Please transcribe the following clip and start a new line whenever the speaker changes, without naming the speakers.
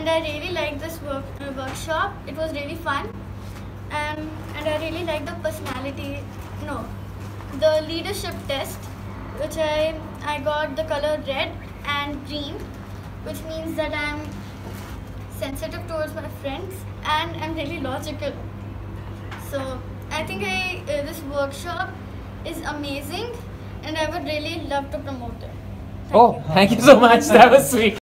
and I really liked this workshop. It was really fun, and I really liked the the leadership test, which I got the color red and green, which means that I'm sensitive towards my friends and I'm really logical. So I think this workshop is amazing, and I would really love to promote it.
Thank you so much. That was sweet.